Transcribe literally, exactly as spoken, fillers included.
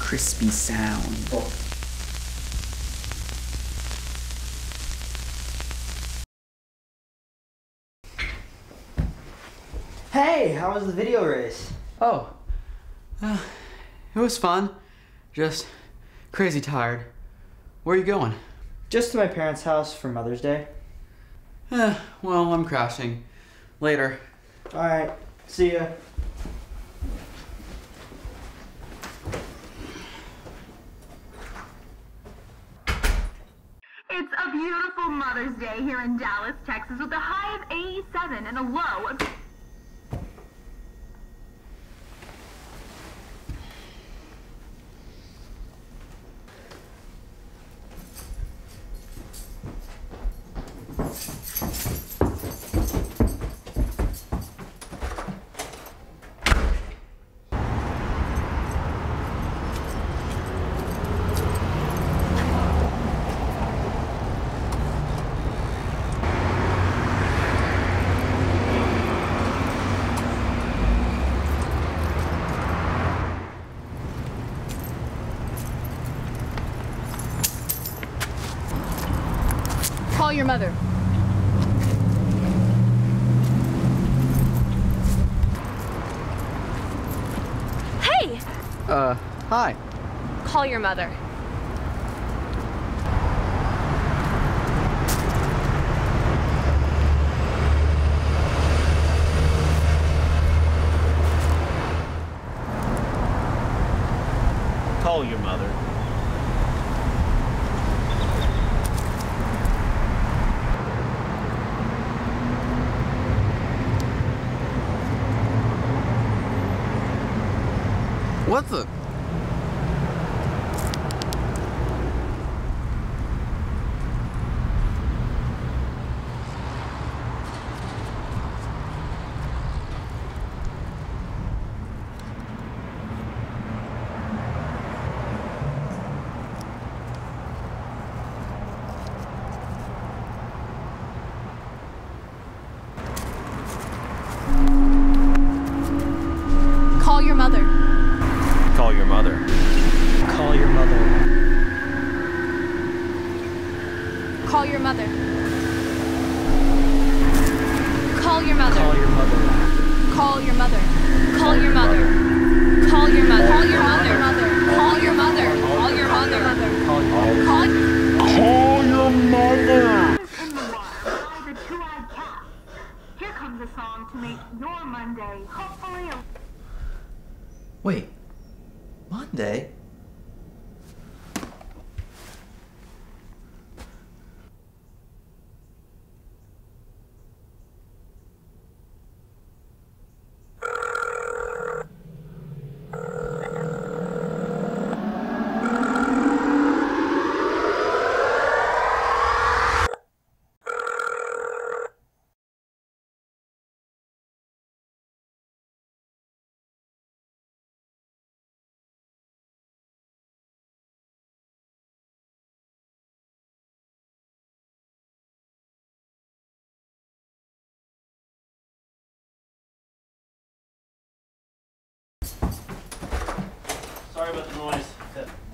crispy sound. Oh. Hey, how was the video race? Oh, uh, it was fun. Just crazy tired. Where are you going? Just to my parents' house for Mother's Day. Eh, well, I'm crashing. Later. Alright, see ya. It's a beautiful Mother's Day here in Dallas, Texas, with a high of eighty-seven and a low of... Call your mother. Hey! Uh, hi. Call your mother. Call your mother. What the? Call your mother. Call your mother. Call your mother. Call your mother. Call your mother. Call your mother. Call your mother. Call your mother. Call your mother. Call your mother. Call your mother. Call your mother. Call your mother. Call Call your mother. In the Water by the Two-Eyed Cat. Here comes a song to make your Monday hopefully a... Wait, Monday? Sorry about the noise.